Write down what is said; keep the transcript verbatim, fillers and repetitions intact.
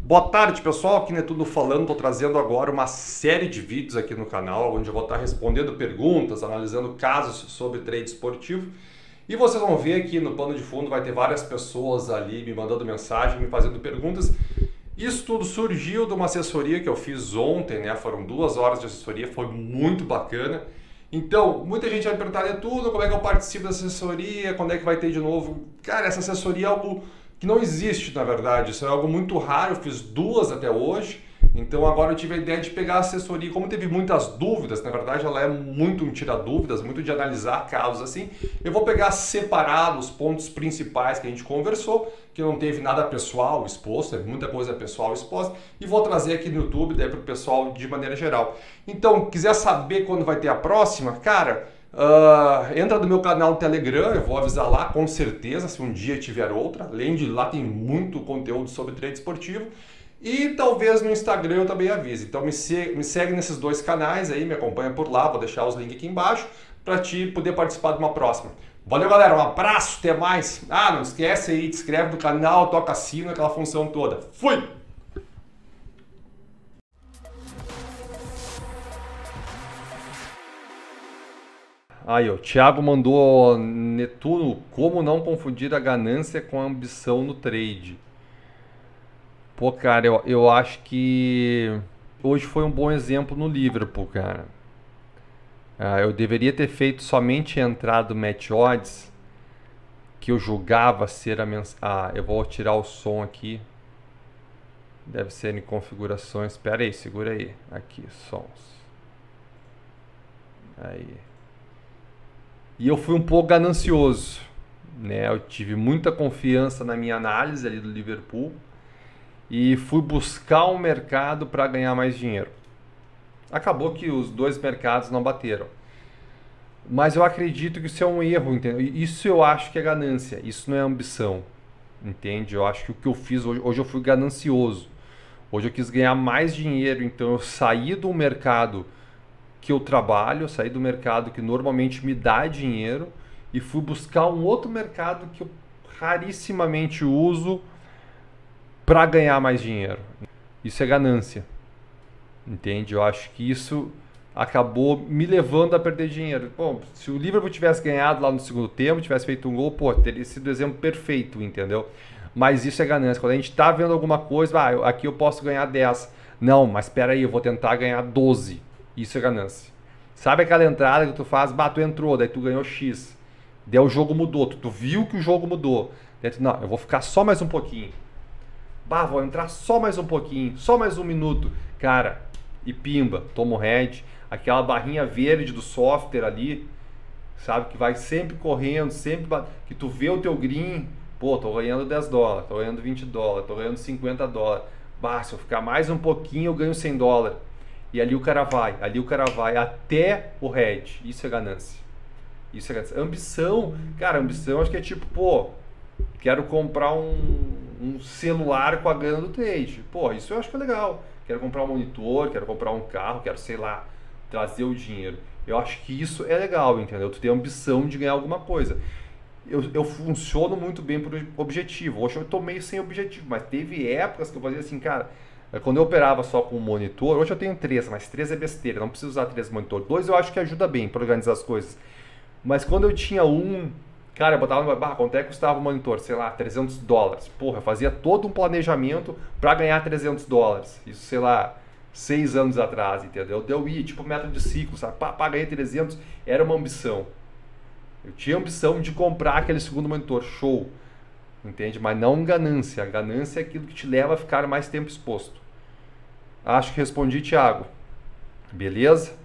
Boa tarde, pessoal, aqui não é tudo falando, estou trazendo agora uma série de vídeos aqui no canal, onde eu vou estar respondendo perguntas, analisando casos sobre trade esportivo. E vocês vão ver aqui no pano de fundo, vai ter várias pessoas ali me mandando mensagem, me fazendo perguntas. Isso tudo surgiu de uma assessoria que eu fiz ontem, né? Foram duas horas de assessoria, foi muito bacana. Então, muita gente vai me perguntar de tudo, como é que eu participo da assessoria, quando é que vai ter de novo. Cara, essa assessoria é algo que não existe, na verdade. Isso é algo muito raro, eu fiz duas até hoje. Então agora eu tive a ideia de pegar a assessoria. Como teve muitas dúvidas, na verdade ela é muito um tira-dúvidas, muito de analisar casos assim. Eu vou pegar separado os pontos principais que a gente conversou, que não teve nada pessoal exposto, muita coisa pessoal exposta, e vou trazer aqui no YouTube para o pessoal de maneira geral. Então, quiser saber quando vai ter a próxima, cara, Uh, entra no meu canal no Telegram, eu vou avisar lá com certeza se um dia tiver outra. Além de lá tem muito conteúdo sobre trade esportivo. E talvez no Instagram eu também avise. Então me, se, me segue nesses dois canais aí, me acompanha por lá, vou deixar os links aqui embaixo para te poder participar de uma próxima. Valeu, galera, um abraço, até mais. Ah, não esquece aí, te inscreve no canal, toca sino, aquela função toda. Fui! Aí, o Thiago mandou: Netuno, como não confundir a ganância com a ambição no trade? Pô, cara, eu, eu acho que hoje foi um bom exemplo no Liverpool, cara. Ah, eu deveria ter feito somente a entrada do match odds, que eu julgava ser a mensagem. Ah, eu vou tirar o som aqui. Deve ser em configurações. Espera aí, segura aí. Aqui, sons. Aí. E eu fui um pouco ganancioso, né? Eu tive muita confiança na minha análise ali do Liverpool e fui buscar um mercado para ganhar mais dinheiro. Acabou que os dois mercados não bateram. Mas eu acredito que isso é um erro, entendeu? Isso eu acho que é ganância, isso não é ambição, entende? Eu acho que o que eu fiz hoje, hoje eu fui ganancioso. Hoje eu quis ganhar mais dinheiro, então eu saí do mercado que eu trabalho, eu saí do mercado que normalmente me dá dinheiro e fui buscar um outro mercado que eu rarissimamente uso para ganhar mais dinheiro. Isso é ganância, entende? Eu acho que isso acabou me levando a perder dinheiro. Bom, se o Liverpool tivesse ganhado lá no segundo tempo, tivesse feito um gol, pô, teria sido o exemplo perfeito, entendeu? Mas isso é ganância. Quando a gente tá vendo alguma coisa, ah, aqui eu posso ganhar dez. Não, mas espera aí, eu vou tentar ganhar doze. Isso é ganância. Sabe aquela entrada que tu faz, bah, tu entrou, daí tu ganhou X. Daí o jogo mudou, tu, tu viu que o jogo mudou. Daí tu, não, eu vou ficar só mais um pouquinho. Bah, vou entrar só mais um pouquinho, só mais um minuto. Cara, e pimba, toma o head. Aquela barrinha verde do software ali, sabe, que vai sempre correndo, sempre, que tu vê o teu green, pô, tô ganhando dez dólares, tô ganhando vinte dólares, tô ganhando cinquenta dólares. Bah, se eu ficar mais um pouquinho eu ganho cem dólares. E ali o cara vai, ali o cara vai até o head. Isso é ganância. Isso é ganância. Ambição, cara, ambição acho que é tipo, pô, quero comprar um, um celular com a grana do trade. Pô, isso eu acho que é legal. Quero comprar um monitor, quero comprar um carro, quero, sei lá, trazer o dinheiro. Eu acho que isso é legal, entendeu? Tu tem a ambição de ganhar alguma coisa. Eu, eu funciono muito bem por objetivo. Hoje eu tô meio sem objetivo, mas teve épocas que eu fazia assim, cara, quando eu operava só com um monitor, hoje eu tenho três, mas três é besteira, não preciso usar três monitores. Dois eu acho que ajuda bem para organizar as coisas. Mas quando eu tinha um, cara, eu botava no barra, quanto é que custava o monitor? Sei lá, trezentos dólares. Porra, eu fazia todo um planejamento para ganhar trezentos dólares. Isso, sei lá, seis anos atrás, entendeu? Deu ia, tipo método de ciclo, sabe? Pá, pá, ganhei trezentos, era uma ambição. Eu tinha a ambição de comprar aquele segundo monitor, show. Entende? Mas não ganância. A ganância é aquilo que te leva a ficar mais tempo exposto. Acho que respondi, Thiago. Beleza?